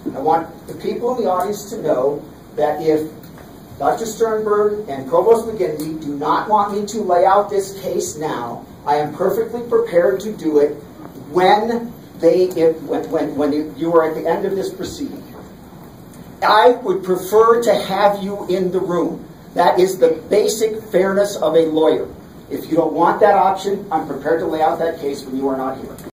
I want the people in the audience to know that if Dr. Sternberg and Provost McGinley do not want me to lay out this case now, I am perfectly prepared to do it when you are at the end of this proceeding. I would prefer to have you in the room. That is the basic fairness of a lawyer. If you don't want that option, I'm prepared to lay out that case when you are not here.